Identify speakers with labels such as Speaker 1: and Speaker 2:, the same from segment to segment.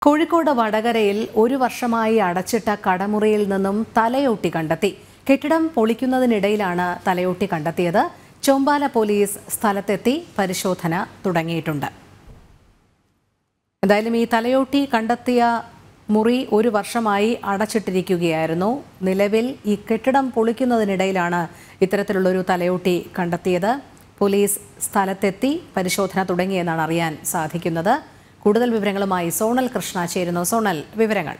Speaker 1: കോഴിക്കോട് വടകരയിൽ ഒരു വർഷമായി അടച്ചിട്ട കടമുറിയിൽ നിന്നും തലയോട്ടി കണ്ടെത്തി. കെട്ടിടം പൊളിക്കുന്നതിനിടയിലാണ് തലയോട്ടി കണ്ടെത്തിയത്. ചോമ്പാല പോലീസ് സ്ഥലത്തെത്തി പരിശോധന തുടങ്ങിയിട്ടുണ്ട്. എന്തായാലും ഈ തലയോട്ടി കണ്ടെത്തിയ മുറി ഒരു വർഷമായി അടച്ചിട്ടിരിക്കുകയായിരുന്നു. നിലവിൽ ഈ കെട്ടിടം പൊളിക്കുന്നതിനിടയിലാണ് ഇത്തരത്തിലുള്ളൊരു തലയോട്ടി കണ്ടെത്തിയത്. പോലീസ് സ്ഥലത്തെത്തി പരിശോധന തുടങ്ങിയെന്നാണ് അറിയാൻ സാധിക്കുന്നത്. കൂടുതൽ വിവരങ്ങളുമായി സോണൽ കൃഷ്ണ ചേരുന്നു. സോണൽ, വിവരങ്ങൾ.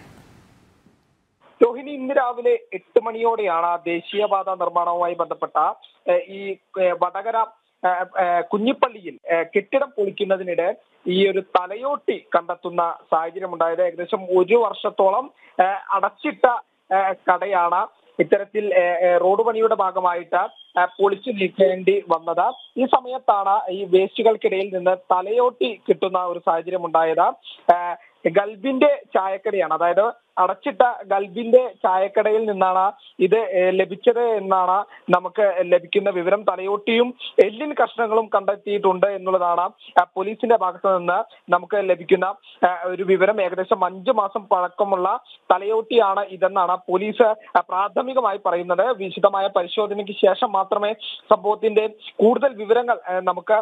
Speaker 2: രോഹിണി, ഇന്ന് രാവിലെ 8 മണിയോടെയാണ് ദേശീയപാത നിർമ്മാണവുമായി ബന്ധപ്പെട്ട ഈ വടകര കുഞ്ഞിപ്പള്ളിയിൽ കെട്ടിടം പൊളിക്കുന്നതിനിടെ ഈ ഒരു തലയോട്ടി കണ്ടെത്തുന്ന സാഹചര്യം ഉണ്ടായത്. ഏകദേശം ഒരു വർഷത്തോളം അടച്ചിട്ട കടയാണ് ഇത്തരത്തിൽ റോഡ് പണിയുടെ ഭാഗമായിട്ട് പൊളിച്ചു നീക്കേണ്ടി വന്നത്. ഈ സമയത്താണ് ഈ വേസ്റ്റുകൾക്കിടയിൽ നിന്ന് തലയോട്ടി കിട്ടുന്ന ഒരു സാഹചര്യം ഉണ്ടായത്. ഗൾബിന്റെ ചായക്കടയാണ്, അതായത് അടച്ചിട്ട ഗൾബിന്റെ ചായക്കടയിൽ നിന്നാണ് ഇത് ലഭിച്ചത് എന്നാണ് നമുക്ക് ലഭിക്കുന്ന വിവരം. തലയോട്ടിയും എല്ലിൻ കഷ്ണങ്ങളും കണ്ടെത്തിയിട്ടുണ്ട് എന്നുള്ളതാണ് പോലീസിന്റെ ഭാഗത്ത് നിന്ന് നമുക്ക് ലഭിക്കുന്ന ഒരു വിവരം. ഏകദേശം 5 മാസം പഴക്കമുള്ള തലയോട്ടിയാണ് ഇതെന്നാണ് പോലീസ് പ്രാഥമികമായി പറയുന്നത്. വിശദമായ പരിശോധനയ്ക്ക് ശേഷം മാത്രമേ സംഭവത്തിന്റെ കൂടുതൽ വിവരങ്ങൾ നമുക്ക്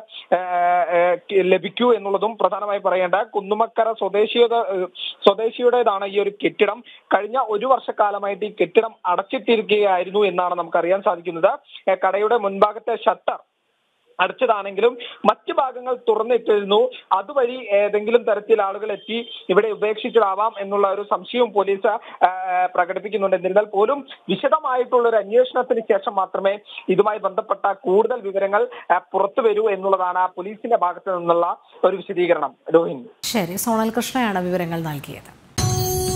Speaker 2: ലഭിക്കൂ എന്നുള്ളതും പ്രധാനമായി പറയേണ്ട. കുന്നുമക്കര സ്വദേശിയുടേതാണ് ഈ ഒരു കെട്ടിടം. കഴിഞ്ഞ ഒരു വർഷക്കാലമായിട്ട് ഈ കെട്ടിടം അടച്ചിട്ടിരിക്കുകയായിരുന്നു എന്നാണ് നമുക്ക് അറിയാൻ സാധിക്കുന്നത്. കടയുടെ മുൻഭാഗത്തെ ഷട്ടർ അടച്ചതാണെങ്കിലും മറ്റു ഭാഗങ്ങൾ തുറന്നിട്ടിരുന്നു. അതുവഴി ഏതെങ്കിലും തരത്തിൽ ആളുകൾ എത്തി ഇവിടെ ഉപേക്ഷിച്ചിടാവാം എന്നുള്ള ഒരു സംശയവും പോലീസ് പ്രകടിപ്പിക്കുന്നുണ്ട്. എന്നിരുന്നാൽ പോലും വിശദമായിട്ടുള്ള ഒരു അന്വേഷണത്തിന് ശേഷം മാത്രമേ ഇതുമായി ബന്ധപ്പെട്ട കൂടുതൽ വിവരങ്ങൾ പുറത്തു വരൂ എന്നുള്ളതാണ് പോലീസിന്റെ ഭാഗത്തു നിന്നുള്ള ഒരു വിശദീകരണം. രോഹിണി,
Speaker 1: ശരി. സോണൽ കൃഷ്ണയാണ് വിവരങ്ങൾ നൽകിയത്.